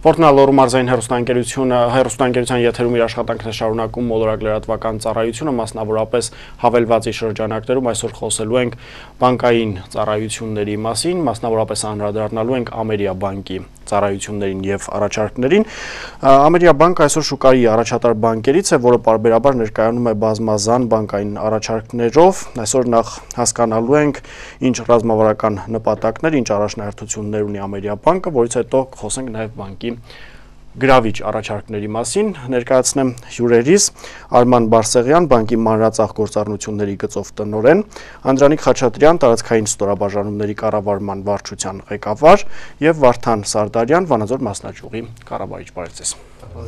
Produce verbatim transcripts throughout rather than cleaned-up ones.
Պորտնալոր մարզային հեռուստաընկերությունը հեռուստաընկերության եթերում իր աշխատանքն է շարունակում մոլորակ լրատվական ծառայությունը, մասնավորապես հավելվածի շրջանակներում այսօր խոսելու ենք բանկային ծառայությունների մասին, մասնավորապես անդրադառնալու ենք Ամերիա բանկի ծառայություններին եւ առաջարկներին։ Ամերիա բանկը այսօր շուկայի առաջատար բանկերից է, որը պարբերաբար ներկայանում է բազմազան բանկային առաջարկներով։ Այսօր նախ հասկանալու ենք ինչ ռազմավարական նպատակներ, ինչ առաջնահերթություններ ունի Ամերիա բանկը, որից հետո խոսենք նաեւ բանկի գրավիչ առաջարկների մասին։ Ներկայացնեմ հյուրերիս Արման Բարսեղյան, բանկի մանրածախ գործառնությունների գծով տնօրեն, Անդրանիկ Խաչատրյան, տարածքային ստորաբաժանումների կառավարման վարչության ղեկավար եւ Վարդան Սարդարյան, Վանաձոր մասնաճյուղի կառավարիչ։ Բարև ձեզ։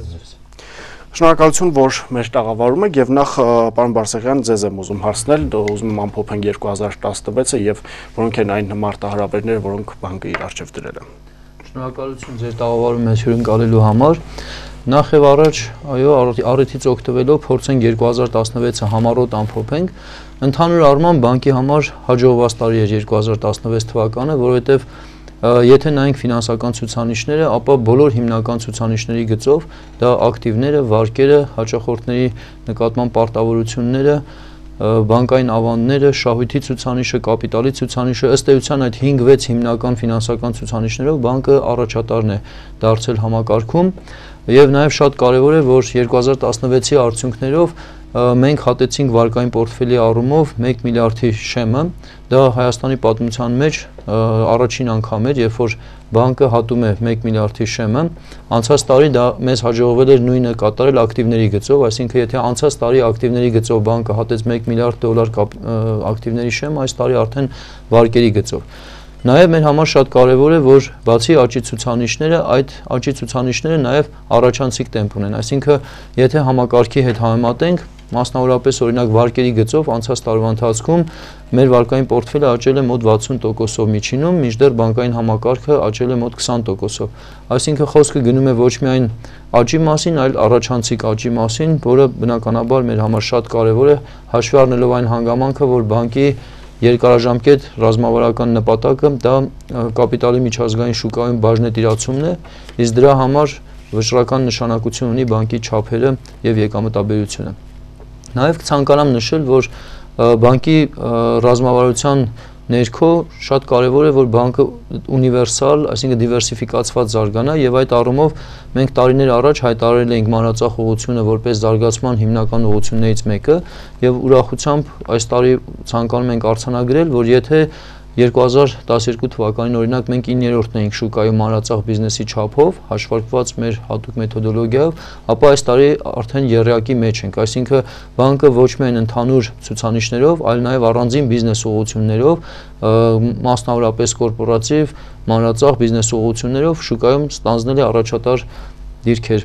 Շնորհակալություն, որ մեր տաղավարում եք եւ նախ պարոն Բարսեղյան, ձեզ եմ ուզում հարցնել, ուզում եմ ամփոփենք երկու հազար տասնվեցը եւ որոնք են այն մարտահրավերները, որոնք բանկը իր առջեւ դրել է։ Շնորհակալություն ձեր տաղավարում մեզ հյուրընկալելու համար։ Նախ եւ առաջ, այո, առիթից օգտվելով փորձենք երկու հազար տասնվեցը համառոտ ամփոփենք։ Ընդհանուր առմամբ բանկի համար հաջողված տարի էր երկու հազար տասնվեց թվականը, որովհետեւ եթե նայենք ֆինանսական ցուցանիշները, ապա բոլոր հիմնական ցուցանիշների գծով դա ակտիվները, վարկերը, հաճախորդների նկատմամբ պարտավորությունները, բանկային ավանդները, շահույթի ցուցանիշը, կապիտալի ցուցանիշը, ըստ էության այդ հինգ վեց հիմնական ֆինանսական ցուցանիշներով բանկը առաջատարն է դարձել համակարգում եւ նաեւ շատ կարեւոր է, որ երկու հազար տասնվեցի արդյունքներով մենք հատեցինք վարկային պորտֆելի առումով մեկ միլիարդի շեմը, դա Հայաստանի պատմության մեջ առաջին անգամ էր, երբ որ բանկը հատում է մեկ միլիարդի շեմը, անցած տարի դա մեզ հաջողվել էր նույնը կատարել ակտիվների գծով, այսինքն եթե անցած տարի ակտիվների գծով բանկը հատեց մեկ միլիարդ դոլար ակտիվների շեմ, այս տարի արդեն վարկերի գծով։ Նաև մեր համար շատ կարևոր է, որ բացի աճի ցուցանիշները, այդ աճի ցուցանիշները նաև առաջանցիկ տեմպ ունեն, այսինքն եթե համակարգի հետ համեմատենք, մասնավորապես օրինակ վարկերի գծով անցած տարվա ընթացքում մեր վարկային պորտֆելը աճել է մոտ վաթսուն տոկոսով միջինում, մինչդեռ բանկային համակարգը աճել է մոտ քսան տոկոսով։ Այսինքն խոսքը գնում է ոչ միայն աճի մասին, այլ առաջանցիկ աճի մասին, որը բնականաբար մեր համար շատ կարևոր է, հաշվի առնելով այն հանգամանքը, որ բանկի երկարաժամկետ ռազմավարական նպատակը դա կապիտալի միջազգային շուկայում բաժնետիրացումն է, իսկ դրա համար վճռական նշանակություն ունի բանկի չափերը եւ եկամտաբերությունը։ Նաեւ կցանկանամ նշել, որ բանկի ռազմավարության ներքո շատ կարևոր է, որ բանկը ունիվերսալ, այսինքն դիվերսիֆիկացված զարգանա եւ այդ առումով մենք տարիներ առաջ հայտարարել էինք մանրածախ ուղղությունը որպես զարգացման հիմնական ուղղություններից մեկը եւ ուրախությամբ այս տարի ցանկանում ենք արձանագրել, որ եթե երկու հազար տասներկու թվականին օրինակ մենք իններորդն էինք շուկայում մանրածախ բիզնեսի չափով, հաշվարկված մեր հատուկ մեթոդոլոգիայով, ապա այս տարի արդեն եռյակի մեջ ենք, այսինքն բանկը ոչ միայն ընդհանուր ցուցանիշներով, այլ նաև առանձին բիզնես ուղղություններով, մասնավորապես կորպորատիվ մանրածախ բիզնես ուղղություններով շուկայում ստանձնել է առաջատար դիրքեր։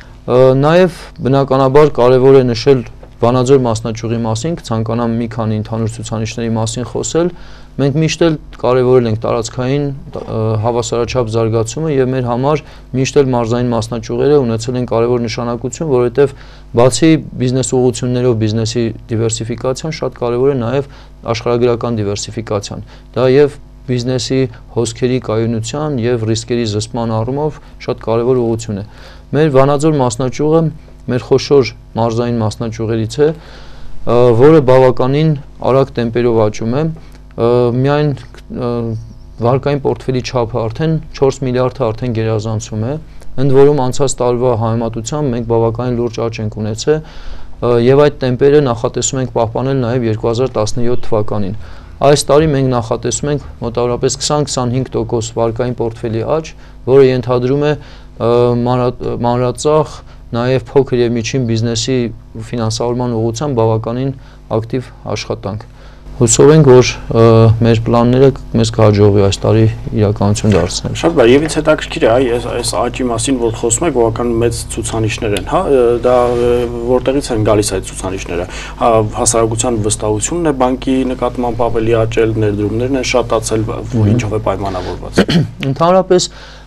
Նաև բնականաբար կարևոր է նշել Վանաձոր մասնաճյուղի մասին, կցանկանամ մի քանի ընդհանուր ցուցանիշների մասին խոսել։ Մենք միշտ էլ կարևորել ենք տարածքային հավասարաչափ զարգացումը եւ մեր համար միշտ էլ մարզային մասնաճյուղերը ունեցել են կարևոր նշանակություն, որովհետեւ բացի բիզնես ուղղություններով բիզնեսի դիվերսիֆիկացիան շատ կարևոր է նաեւ աշխարհագրական դիվերսիֆիկացիան։ Դա եւ բիզնեսի հոսքերի կայունության եւ ռիսկերի զսպման առումով շատ կարևոր ուղղություն է։ Մեր Վանաձոր մասնաճյուղը մեր խոշոր մարզային մասնաճյուղերից է, որը բավականին արագ տեմպերով աճում է, միայն վարկային պորտֆելի չափը արդեն չորս միլիարդը արդեն գերազանցում է, ընդ որում անցած տարվա համեմատությամբ մենք բավականին լուրջ աճ ենք ունեցել եւ այդ տեմպերը նախատեսում ենք պահպանել նաեւ երկու հազար տասնյոթ թվականին։ Այս տարի մենք նախատեսում ենք մոտավորապես քսան-քսանհինգ տոկոս վարկային պորտֆելի աճ, որը ենթադրում է մանրածախ նաև փոքր եւ միջին բիզնեսի ֆինանսավորման ուղղությամբ բավականին ակտիվ աշխատանք։ Հուսով ենք, որ մեր պլանները մեզ կհաջողվի այս տարի իրականություն դարձնել։ Շատ բար, եւ ինձ հետաքրքիր է, այ այս աճի մասին, որ խոսում եք, բավական մեծ ցուցանիշներ են, հա, դա որտեղից են գալիս այդ ցուցանիշները։ Հասարակության վստահությունն է բանկի նկատմամբ ավելի աճել, ներդրումներն են շատացել, ինչով է պայմանավորված։ Ընդհանրապես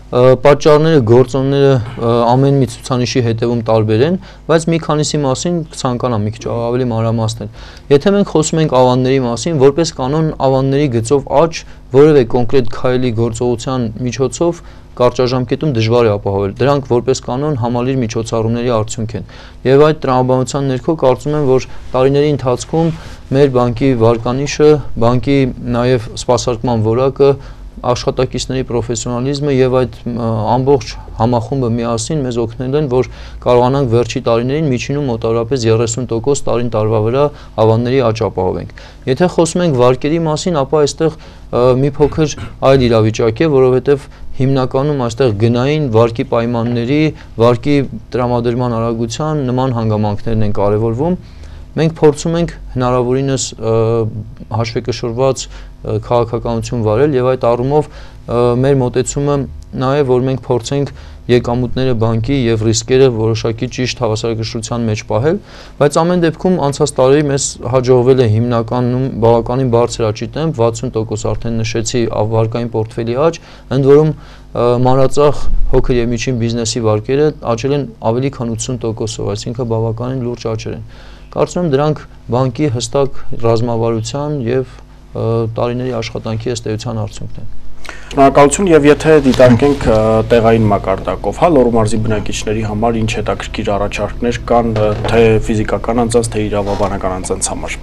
պատճառները, գործոնները ամեն մի ցուցանիշի հետևում տարբեր են, բայց մի քանիսի մասին կցանկանամ մի քիչ ավելի մանրամասնել։ Եթե մենք խոսում ենք ավանների մասին, որպես կանոն ավանների գծով աճ որևէ կոնկրետ քայլի գործողության միջոցով կարճաժամկետում դժվար է ապահովել։ Դրանք որպես կանոն համալիր միջոցառումների արդյունք են։ Եվ այդ տրամաբանության ներքո կարծում եմ, որ տարիների ընթացքում մեր բանկի վարկանիշը, բանկի նաև սպասարկման որակը, աշխատակիցների պրոֆեսիոնալիզմը եւ այդ ամբողջ համախումբը միասին մեզ օգնել են, որ կարողանանք վերջի տարիներին միջինում մոտավորապես երեսուն տոկոս տարին տարվա վրա ավանների աճ ապահովենք։ Եթե խոսում ենք վարկերի մասին, ապա այստեղ մի փոքր այլ իրավիճակ է, որովհետեւ հիմնականում այստեղ գնային վարկի պայմանների, վարկի տրամադրման արագության նման հանգամանքներն են կարևորվում։ Մենք փորձում ենք հնարավորինս հաշվեկշռված քաղաքականություն վարել եւ այդ առումով մեր մոտեցումը նա է, որ մենք փորձենք եկամուտները բանկի եւ ռիսկերը որոշակի ճիշտ հավասարակշռության մեջ պահել, բայց ամեն դեպքում անցած տարի մեզ հաջողվել է հիմնականում բավականին բարձր աճի տեմպ, վաթսուն տոկոս արդեն նշեցի վարկային պորտֆելի աճ, ընդ որում մանրածախ փոքր եւ միջին բիզնեսի վարկերը աճել են ավելի քան ութսուն տոկոսով, այսինքն բավականին լուրջ աճեր են։ Կարծում եմ դրանք բանկի հստակ ռազմավարության եւ տարիների աշխատանքի ըստեյության արդյունքն են։ Շնորհակալություն եւ եթե դիտարկենք տեղային մակարդակով, հա Լոռու մարզի բնակիչների համար ինչ հետաքրքիր առաջարկներ կան թե ֆիզիկական անձանց, թե իրավաբանական անձանց համար։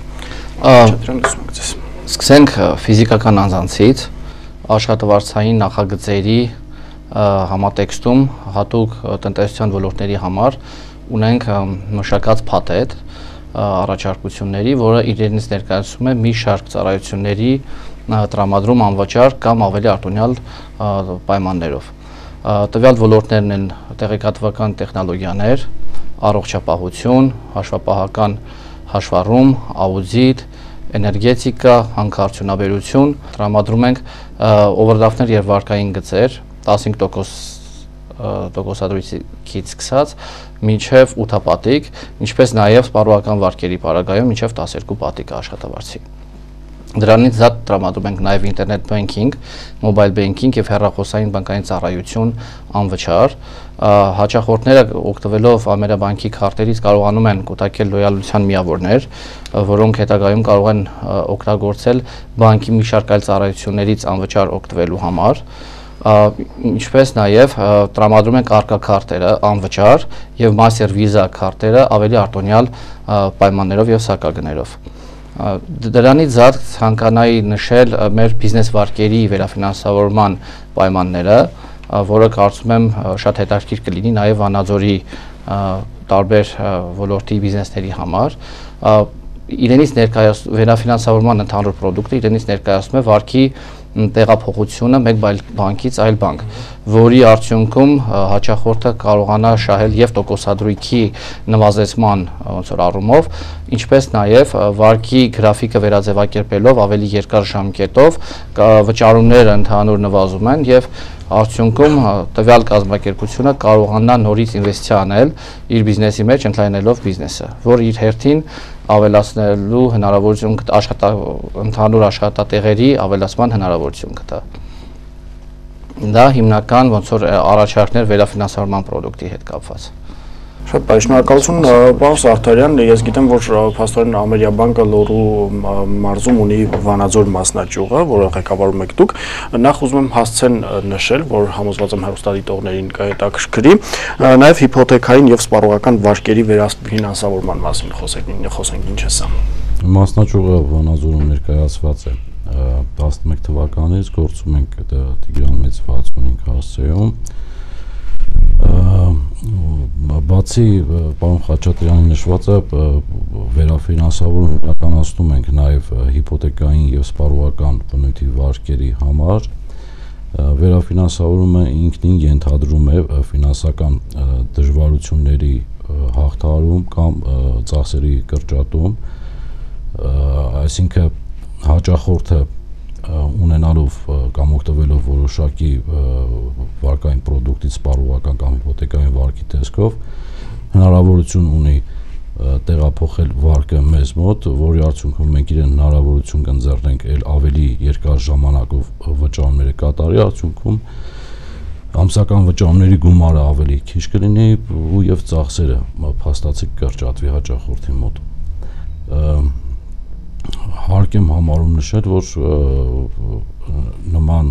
Սկսենք ֆիզիկական անձանցից, աշխատավարձային նախագծերի համատեքստում հատուկ տնտեսության ոլորտների համար ունենք մշակած փաթեթ առաջարկությունների, որը իրենից ներկայացում է մի շարք ծառայությունների տրամադրում անվճար կամ ավելի արտոնյալ պայմաններով։ Տվյալ ոլորտներն են տեղեկատվական տեխնոլոգիաներ, առողջապահություն, հաշվապահական հաշվառում, աուդիտ, էներգետիկա, հանքարդյունաբերություն, տրամադրում ենք օվերդրաֆտներ եւ վարկային գծեր տասնհինգ տոկոս տոկոսադրույքից սկսած մինչև ութ պատիկ, ինչպես նաև սպառողական վարկերի պարագայում մինչև տասներկու պատիկ աշխատավարձի։ Դրանից զատ տրամադրում ենք նաև ինտերնետ բենքինգ, մոբայլ բենքինգ եւ հեռախոսային բանկային ծառայություն անվճար։ Հաճախորդները օգտվելով Ամերաբանկի քարտերից կարողանում են կուտակել լոյալության միավորներ, որոնք հետագայում կարող են օգտագործել բանկի մի շարք այլ ծառայություններից անվճար օգտվելու համար։ Ինչպես նաև տրամադրում ենք արկա քարտերը անվճար եւ Master Visa քարտերը ավելի արտոնյալ պայմաններով եւ սակագներով։ Դրանից զատ ցանկանայի նշել մեր բիզնես վարկերի վերաֆինանսավորման պայմանները, որը կարծում եմ շատ հետաքրքիր կլինի նաև Վանաձորի տարբեր ոլորտի բիզնեսների համար։ Իրենից ներկայացնում վերաֆինանսավորման ընդհանուր պրոդուկտը իրենից ներկայացնում է վարկի տեղափոխությունը մեկ բանկից այլ բանկ, որի արդյունքում հաճախորդը կարողանա շահել եւ տոկոսադրույքի նվազեցման ոնց որ առումով, ինչպես նաեւ վարկի գրաֆիկը վերաձևակերպելով ավելի երկար ժամկետով վճարումները ընդհանուր նվազում են եւ արդյունքում տվյալ կազմակերպությունը կարողանա նորից ինվեստիցիա անել իր բիզնեսի մեջ ընդլայնելով բիզնեսը, որ իր հերթին ավելացնելու հնարավորություն կտա ընդհանուր աշխատատեղերի ավելացման հնարավորություն կտա։ Դա հիմնական ոնց որ առաջարկներ վերաֆինանսավորման պրոդուկտի հետ կապված։ Շատ բարի, շնորհակալություն պարոն Սարդարյան, ես գիտեմ, որ փաստորեն Ամերիաբանկը Լոռու մարզում ունի Վանաձոր մասնաճյուղը, որը ղեկավարում եք դուք, նախ ուզում եմ հասցեն նշել, որ համոզված եմ հեռուստադիտողներին կհետաքրքրի, նաև հիփոթեքային եւ սպառողական վարկերի վերաֆինանսավորման մասին խոսենք, խոսենք ինչ է սա։ Մասնաճյուղը Վանաձորում ներկայացված է տասնմեկ թվականից, գործում ենք Տիգրան Մեծ վաթսունհինգ հասցեում։ Բացի պարոն Խաչատրյանի նշվածը վերաֆինանսավորում իրականացնում ենք նաև հիփոթեկային եւ սպառողական բնույթի վարկերի համար։ Վերաֆինանսավորումը ինքնին ենթադրում է ֆինանսական դժվարությունների հաղթահարում կամ ծախսերի կրճատում, այսինքն հաճախորդը ունենալով կամ օգտվելով որոշակի վարկային պրոդուկտից սպառողական կամ հիփոթեկային վարկի տեսքով հնարավորություն ունի տեղափոխել վարկը մեզ մոտ, որի արդյունքում մենք իրեն հնարավորություն կընձեռնենք էլ ավելի երկար ժամանակով վճարումները կատարի, արդյունքում ամսական վճարումների գումարը ավելի քիչ կլինի ու եւ ծախսերը փաստացի կրճատվի հաճախորդի մոտ։ Հարկ եմ համարում նշել, որ նման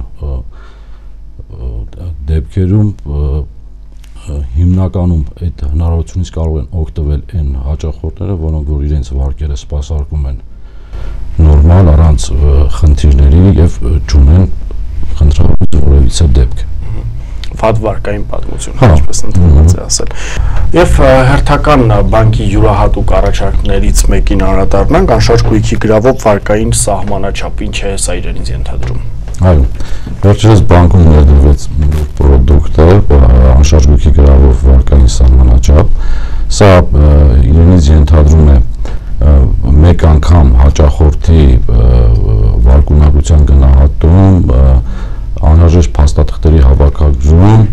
դեպքերում հիմնականում այդ հնարավորությունից կարող են օգտվել այն հաճախորդները, որոնք որ իրենց վարկերը սպասարկում են նորմալ առանց խնդիրների եւ չունեն խնդրահարույց որևիցե դեպք։ Վատ վարկային պատմություն, ինչպես ընդունված է ասել։ Եվ հերթական բանկի յուրահատուկ առաջարկներից մեկին անդրադառնանք, անշարժ գույքի գրավով վարկային սահմանաչափ, ինչ է սա իրենից ենթադրում։ Այո, վերջերս բանկում ներդրվեց պրոդուկտ է, անշարժ գույքի գրավով վարկային սահմանաչափ, սա իրենից ենթադրում է մեկ անգամ հաճախորդի վարկունակության գնահատում, անհրաժեշտ փաստաթղթերի հավաքագրում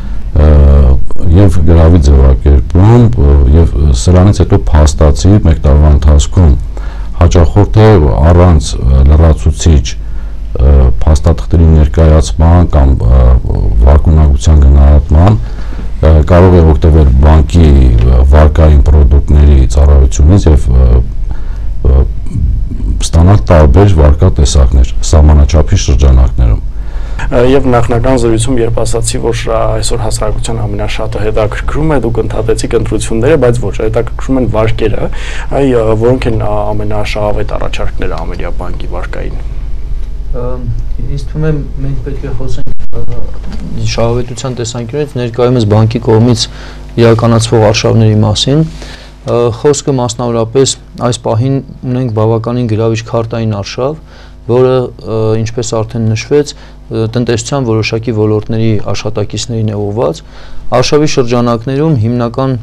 եւ գրավի ձևակերպում եւ սրանից հետո փաստացի մեկ տարվա ընթացքում հաճախորդը առանց լրացուցիչ փաստաթղթերի ներկայացման կամ վարկունակության գնահատման կարող է օգտվել բանկի վարկային պրոդուկտների ծառայությունից եւ ստանալ տարբեր վարկատեսակներ սահմանաչափի շրջանակներում։ Եվ նախնական զրույցում երբ ասացի, որ այսօր հասարակության ամենաշատը հետաքրքրում է, դուք ընդհատեցիք ընտրությունները, բայց ոչ, հետաքրքրում են վարկերը, այ որոնք են ամենաշահավետ առաջարկները Ամերիկա բանկի վարկային։ Ինձ թվում է մենք պետք է խոսենք շահավետության տեսանկյունից ներկայումս բանկի կողմից իրականացվող արշավների մասին։ Խոսքը մասնավորապես այս պահին ունենք բավականին գրավիչ քարտային արշավ, որը ինչպես արդեն նշվեց, տնտեսության որոշակի ոլորտների աշխատակիցներին է ուղղված։ Արշավի շրջանակներում հիմնական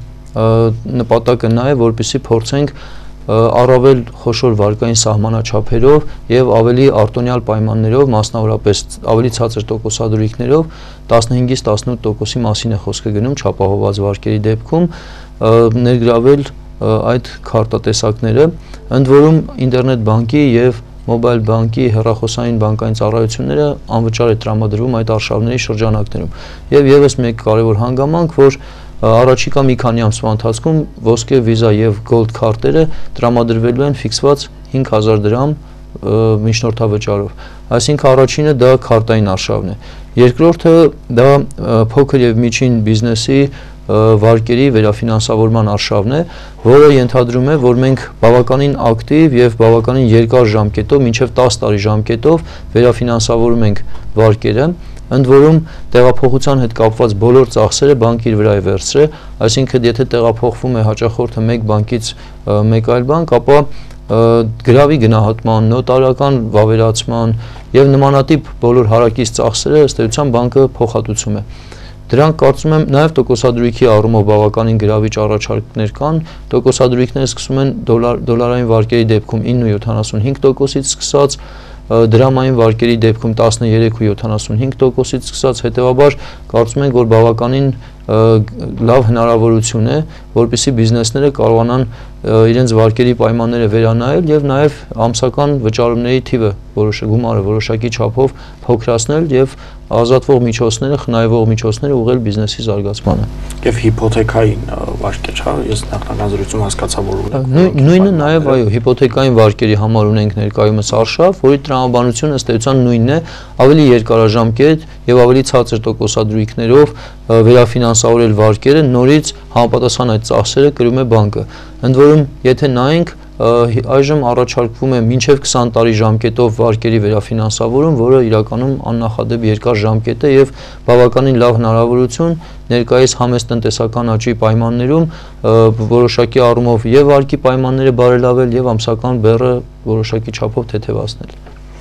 նպատակը նա է, որպեսզի փորձենք առավել խոշոր վարկային սահմանաչափերով եւ ավելի արտոնյալ պայմաններով, մասնավորապես ավելի ցածր տոկոսադրույքներով տասնհինգից տասնութ տոկոսի մասին է խոսքը գնում չափահովված վարկերի դեպքում ներգրավել այդ քարտատեսակները, ընդ որում ինտերնետ բանկի եւ մոբայլ բանկի հեռախոսային բանկային ծառայությունները անվճար է տրամադրվում այդ արշավների շրջանակներում։ Եվ եւս մեկ կարևոր հանգամանք, որ առաջիկա մի քանի ամսվա ընթացքում ոսկե վիզա եւ գոլդ քարտերը տրամադրվելու են ֆիքսված հինգ հազար դրամ միջնորդավճարով։ Այսինքն առաջինը դա քարտային արշավն է։ Երկրորդը դա փոքր եւ միջին բիզնեսի վարկերի վերաֆինանսավորման արշավն է, որը ենթադրում է, որ մենք բավականին ակտիվ եւ բավականին երկար ժամկետով, մինչեւ տասը տարի ժամկետով վերաֆինանսավորում ենք վարկերը, ընդ որում տեղափոխության հետ կապված բոլոր ծախսերը բանկի իր վրա է վերցրել, այսինքն եթե տեղափոխվում է հաճախորդը մեկ բանկից մեկ այլ բանկ, ապա գրավի գնահատման, նոտարական վավերացման եւ նմանատիպ բոլոր հարակից ծախսերը ըստ էության բանկը փոխհատուցում է։ Դրանք կարծում եմ նաև տոկոսադրույքի առումով բավականին գրավիչ առաջարկներ կան, տոկոսադրույքները սկսում են դոլարային վարկերի դեպքում ինը ու յոթանասունհինգ տոկոսից սկսած, դրամային վարկերի դեպքում տասներեք ու յոթանասունհինգ տոկոսից սկսած, հետևաբար կարծում ենք, որ բավականին լավ հնարավորություն է, որպեսզի բիզնեսները կարողանան իրենց վարկերի պայմանները վերանայել եւ նաեւ ամսական վճարումների թիվը որոշ գումարը որոշակի չափով փոքրացնել եւ ազատվող միջոցները, խնայվող միջոցները ուղղել բիզնեսի զարգացմանը։ Եվ հիփոթեքային վարկեր, հա, ես նախնական զրույցում հասկացա, որ ունենք։ Նույնը նաեւ այո, հիփոթեքային վարկերի համար ունենք ներկայումս արշավ, որի տրամաբանությունը ըստ էության նույնն է, ավելի երկարաժամկետ եւ ավելի ցածր տոկոսադրույքներով վերաֆինանսավորել վարկերը, նորից համապատասխան այդ ծախսերը կրում է բանկը։ Ընդ որում, եթե նայենք այժմ առաջարկվում է մինչև քսան տարի ժամկետով վարկերի վերաֆինանսավորում, որը իրականում աննախադեպ երկար ժամկետ է եւ բավականին լավ հնարավորություն ներկայիս համեստ տնտեսական աճի պայմաններում որոշակի առումով եւ վարկի պայմանները բարելավել եւ ամսական բեռը որոշակի չափով թեթևացնել։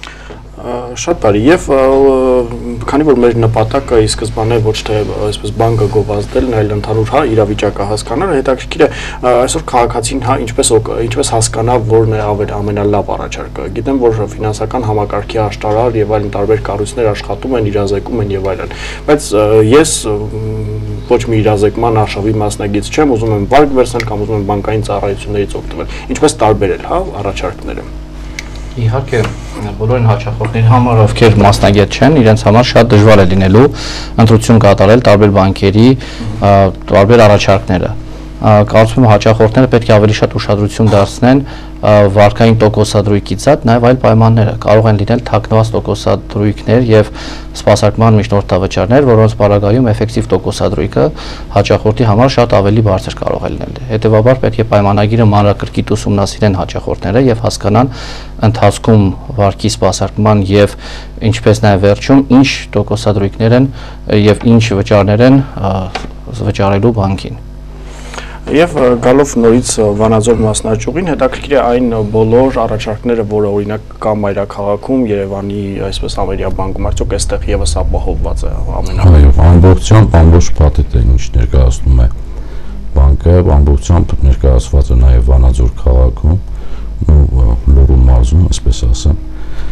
Շատ բարի եւ քանի որ մեր նպատակը ի սկզբանե ոչ թե այսպես բանկը գովազդելն, այլ ընդհանուր հա իրավիճակը հասկանալը, հետաքրքիր է այսօր քաղաքացին հա ինչպես ինչպես հասկանա որն է ավելի ամենալավ առաջարկը։ Գիտեմ, որ ֆինանսական համակարգի աշտարար եւ այլն տարբեր կառույցներ աշխատում են, իրազեկում են եւ այլն, բայց ես ոչ մի իրազեկման արշավի մասնագետ չեմ, ուզում եմ վարկ վերցնել կամ ուզում եմ բանկային ծառայություններից օգտվել։ Ինչպես տարբերել հա առաջարկները։ Իհարկե, բոլորին հաճախորդների համար, ովքեր մասնագետ չեն, իրենց համար շատ դժվար է լինելու ընտրություն կատարել տարբեր բանկերի տարբեր առաջարկները։ Կարծում եմ հաճախորդները պետք է ավելի շատ ուշադրություն դարձնեն վարկային տոկոսադրույքից զատ, նաև այլ պայմանները կարող են լինել թաքնված տոկոսադրույքներ եւ սպասարկման միջնորդավճարներ, որոնց պարագայում էֆեկտիվ տոկոսադրույքը հաճախորդի համար շատ ավելի բարձր կարող է լինել։ Հետևաբար պետք է պայմանագիրը մանրակրկիտ ուսումնասիրեն հաճախորդները եւ հասկանան ընթացքում վարկի սպասարկման եւ ինչպես նաև վերջում ինչ տոկոսադրույքներ են եւ ինչ վճարներ են վճարելու բանկին։ Եվ գալով նորից Վանաձոր մասնաճյուղին, հետաքրքիր է այն բոլոր առաջարկները, որը օրինակ կա մայրաքաղաքում, Երևանի, այսպես Ամերիա բանկում, արդյոք այստեղ եւս ապահովված է ամենամեծ։ Այո, ամբողջությամբ ամբողջ փաթեթն ինչ ներկայացնում է բանկը, ամբողջությամբ ներկայացված է նաեւ Վանաձոր քաղաքում, Լոռու մարզում, այսպես ասեմ,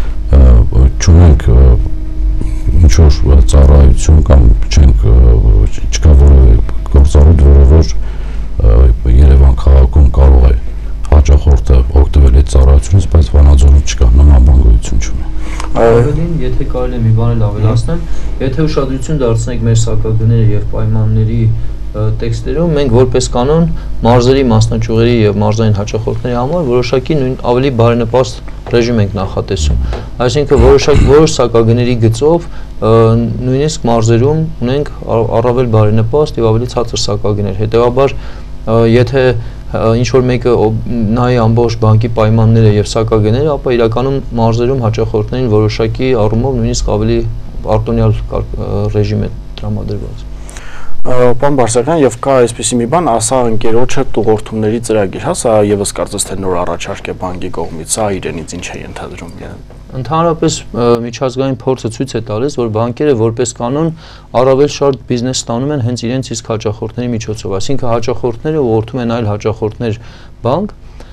չունենք ինչ որ ծառայություն կամ չենք չկա որևէ գործառույթ, որը որ Երևան քաղաքում կարող է հաճախորդը օգտվել այդ ծառայությունից, բայց Վանաձորում չկա, նման բան գոյություն չունի։ Ավելին, եթե կարելի է մի բան էլ ավելացնեմ, եթե ուշադրություն դարձնենք մեր սակագները եւ պայմանների տեքստերում, մենք որպես կանոն մարզերի մասնաճյուղերի եւ մարզային հաճախորդների համար որոշակի նույն ավելի բարենպաստ ռեժիմ ենք նախատեսում։ Այսինքն որոշակի որոշ սակագների գծով նույնիսկ մարզերում ունենք առավել բարենպաստ եւ ավելի ցածր սակագներ։ Հետեւաբար եթե ինչ որ մեկը նայի ամբողջ բանկի պայմանները եւ սակագները, ապա իրականում մարզերում հաճախորդներին որոշակի առումով նույնիսկ ավելի արտոնյալ ռեժիմ է տրամադրված։ Պարոն Բարսեղյան, եւ կա այսպեսի մի բան, ասա ընկերոջը տուղորթումների ծրագիր, հա, սա եւս կարծես թե նոր առաջարկ է բանկի կողմից, սա իրենից ինչ է ենթադրում։ Ընդհանրապես միջազգային փորձը ցույց է տալիս, որ բանկերը որպես կանոն առավել շատ բիզնես ստանում են հենց իրենց իսկ հաճախորդների միջոցով, այսինքն հաճախորդները ուղղորդում են այլ հաճախորդներ բանկ,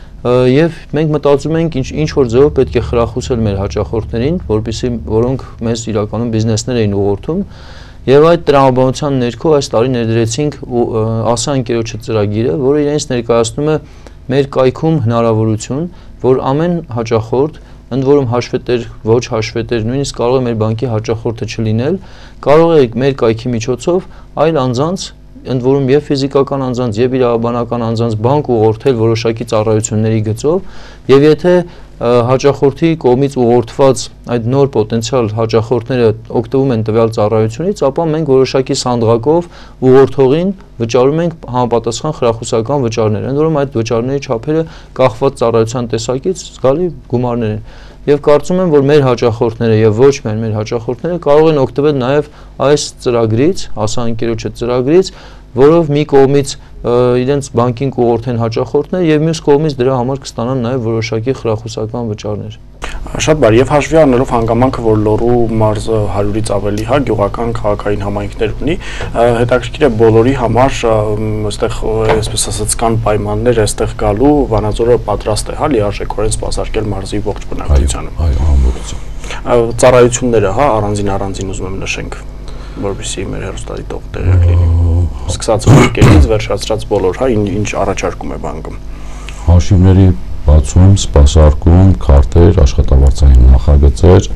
եւ մենք մտածում ենք ինչ ինչ որ ձևով պետք է խրախուսել մեր հաճախորդներին, որպեսզի որոնք մեզ իրականում բիզնեսներ էին ուղղորդում, եւ այդ տրամաբանության ներքո այս տարի ներդրեցինք ասա ընկերոջը ծրագիրը, որը իրենց ներկայացնում է մեր կայքում հնարավորություն, որ ամեն հաճախորդ, ընդ որում հաշվետեր, ոչ հաշվետեր, նույնիսկ կարող է մեր բանկի հաճախորդը չլինել, կարող է մեր կայքի միջոցով այլ անձանց, ընդ որում եւ ֆիզիկական անձանց, եւ իրավաբանական անձանց բանկ ուղղորդել որոշակի ծառայությունների գծով, եւ եթե հաճախորդի կողմից ուղղորդված այդ նոր պոտենցիալ հաճախորդները օգտվում են տվյալ ծառայությունից, ապա մենք որոշակի սանդղակով ուղղորդողին վճարում ենք համապատասխան խրախուսական վճարներ, ընդ որում այդ վճարների չափերը կախված ծառայության տեսակից զգալի գումարներ են։ Եվ կարծում եմ, որ մեր հաճախորդները եւ ոչ միայն մեր հաճախորդները կարող են օգտվել նաեւ այս ծրագրից, ասա ընկերոջը ծրագրից, որով մի կողմից իրենց բանկին կուղղորդեն հաճախորդներ եւ մյուս կողմից դրա համար կստանան նաեւ որոշակի խրախուսական վճարներ։ Շատ բարի, եւ հաշվի առնելով հանգամանքը, որ Լոռու մարզը հարյուրից ավելի հա գյուղական քաղաքային համայնքներ ունի, հետաքրքիր է բոլորի համար այստեղ այսպես ասած կան պայմաններ այստեղ գալու, Վանաձորը պատրաստ է հա լիարժեքորեն սպասարկել մարզի ողջ բնակչությանը։ Այո, ամբողջությամբ։ Ծառայությունները հա առանձին առանձին ուզում եմ նշենք, որովհետեւ մեր հերոստատիտող տեղյակ լինի։ Սկսած վարկերից վերջացրած բոլոր, հա, ինչ առաջարկում է բանկը։ Հաշիվների բացում, սպասարկում, քարտեր, աշխատավարձային նախագծեր,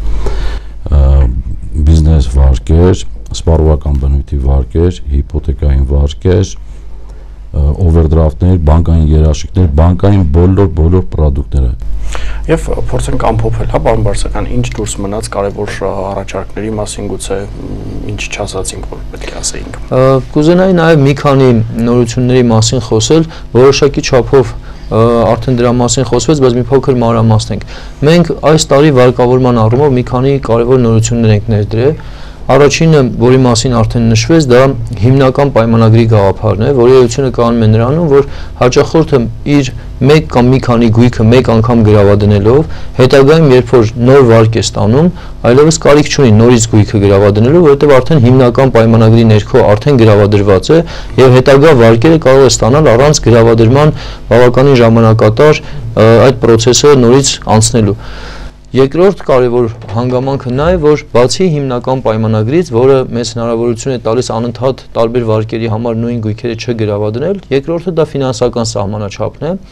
բիզնես վարկեր, սպառողական բնույթի վարկեր, հիփոթեկային վարկեր, օվերդրաֆտներ, բանկային երաշխիքներ, բանկային բոլոր բոլոր պրոդուկտները։ Եվ փորձենք ամփոփել, հա, պարոն Բարսեղյան, ինչ դուրս մնաց կարևոր առաջարկների մասին, գուցե ինչ չասացինք, որ պետք է ասեինք։ Կուզենայի նաև մի քանի նորությունների մասին խոսել, որոշակի չափով արդեն դրա մասին խոսվեց, բայց մի փոքր մանրամասնենք։ Մենք այս տարի վարկավորման առումով մի քանի կարևոր նորություններ ենք ներդրել։ Առաջինը, որի մասին արդեն նշվեց, դա հիմնական պայմանագրի գաղափարն է, որի էությունը կանում է նրանում, որ հաճախորդը իր մեկ կամ մի քանի գույքը մեկ անգամ գրավադրելով, հետագայում երբ որ նոր վարկ է ստանում, այլևս կարիք չունի նորից գույքը գրավադրելու, որովհետև արդեն հիմնական պայմանագրի ներքո արդեն գրավադրված է եւ հետագա վարկերը կարող է ստանալ առանց գրավադրման բավականին ժամանակատար այդ process-ը նորից անցնելու։ Երկրորդ կարևոր հանգամանքը նա է, որ բացի հիմնական պայմանագրից, որը մեզ հնարավորություն է տալիս անընդհատ տարբեր վարկերի համար նույն գույքերը չգրավադրել, երկրորդը դա ֆինանսական սահմանաչափն է։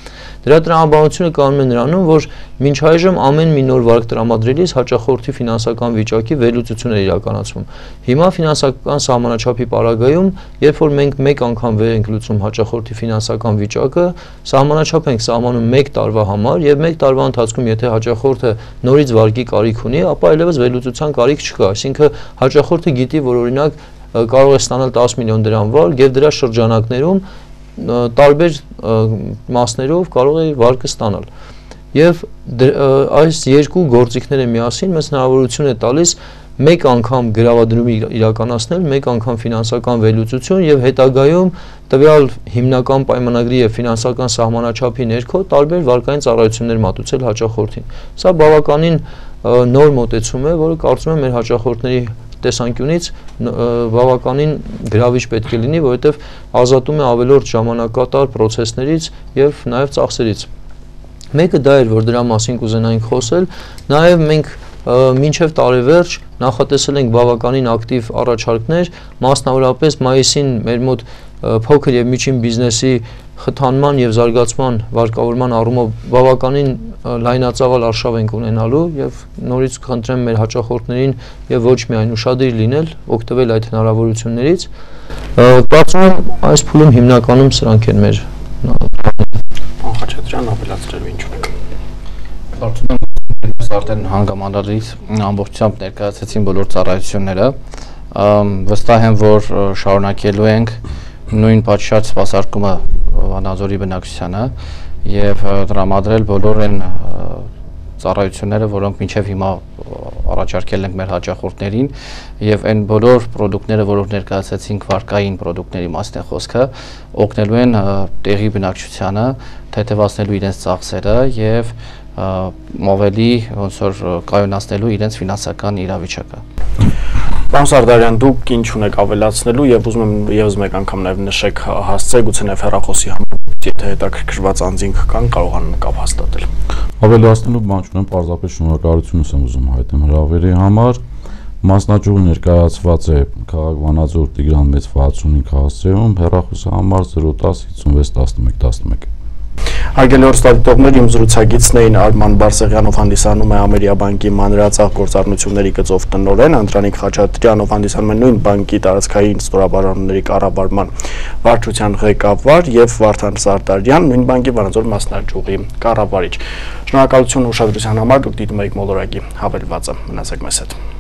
Դրա տրամաբանությունը կանում է նրանում, որ մինչ այժմ ամեն մի նոր վարկ տրամադրելիս հաճախորդի ֆինանսական վիճակի վերլուծություն է իրականացվում։ Հիմա ֆինանսական սահմանաչափի պարագայում, երբ որ մենք մեկ անգամ վեր ենք լուծում հաճախորդի ֆինանսական վիճակը, սահմանաչափ ենք սահմանում մեկ տարվա համար եւ մեկ տարվա ընթացքում եթե հաճախորդը նորից վարկի կարիք ունի, ապա այլևս վերլուծության կարիք չկա, այսինքն հաճախորդը գիտի, որ օրինակ կարող է ստանալ տասը միլիոն դրամ վարկ եւ դրա շրջանակներում տարբեր մասներով կարող է վարկը ստանալ։ Եվ այս երկու գործիքները միասին մեզ հնարավորություն է տալիս մեկ անգամ գրավադրում իրականացնել, մեկ անգամ ֆինանսական վերլուծություն եւ հետագայում տվյալ հիմնական պայմանագրի եւ ֆինանսական սահմանաչափի ներքո տարբեր վարկային ծառայություններ մատուցել հաճախորդին։ Սա բավականին նոր մոտեցում է, որը կարծում եմ մեր հաճախորդների տեսանկյունից բավականին գրավիչ պետք է լինի, որովհետեւ ազատում է ավելորդ ժամանակատար process-ներից եւ նաեւ ծախսերից։ Մեկը դա էր, որ դրա մասին կուզենայինք խոսել, նաեւ մենք մինչև տարեվերջ նախատեսել ենք բավականին ակտիվ առաջարկներ, մասնավորապես մայիսին մեր մոտ փոքր եւ միջին բիզնեսի խթանման եւ զարգացման վարկավորման առումով բավականին լայնածավալ արշավ ենք ունենալու եւ նորից կխնդրեմ մեր հաճախորդներին եւ ոչ միայն ուշադիր լինել, օգտվել այդ հնարավորություններից։ Կարծում եմ այս փուլում հիմնականում սրանք են մեր Խաչատրյան ապելացրելու ինչ ունեք։ Կարծում եմ Ես արդեն հանգամանալից ամբողջությամբ ներկայացեցին բոլոր ծառայությունները, վստահ եմ, որ շարունակելու ենք նույն պատշաճ սպասարկումը Վանաձորի բնակչությանը եւ տրամադրել բոլոր այն ծառայությունները, որոնք մինչև հիմա առաջարկել ենք մեր հաճախորդներին եւ այն բոլոր ապրանքները, որոնք ներկայացեցինք վարկային ապրանքների մասն է խոսքը, օգնելու են տեղի բնակչությանը թեթևացնելու իրենց ծախսերը եւ մովելի ոնց որ կայունացնելու իրենց ֆինանսական իրավիճակը։ Պարոն Սարդարյան, դուք ինչ ունեք ավելացնելու եւ ուզում եմ եւս մեկ անգամ նաեւ նշեք հասցե գուցե նաեւ հեռախոսի համար, եթե հետաքրքրված անձինք կան, կարողանան կապ հաստատել։ Ավելացնելու բան չունեմ, պարզապես շնորհակալություն եմ ուզում հայտնել հրավերի համար։ Մասնաճյուղը ներկայացված է քաղաք Վանաձոր Տիգրան Մեծ վաթսունհինգ հասցեում, հեռախոսի համար զրո տասը հիսունվեց տասնմեկ տասնմեկ։ Հարգելի հեռուստադիտողներ, իմ զրուցակիցն էին Արման Բարսեղյանով հանդիսանում է Ամերիաբանկի մանրածախ գործառնությունների գծով տնօրեն, Անդրանիկ Խաչատրյանով հանդիսանում է նույն բանկի տարածքային ստորաբաժանումների կառավարման վարչության ղեկավար եւ Վարդան Սարդարյան, նույն բանկի Վանաձոր մասնաճյուղի կառավարիչ։ Շնորհակալություն ուշադրության համար, դուք դիտում եք Մոլորակի հավելվածը։ Մնացեք մեզ հետ։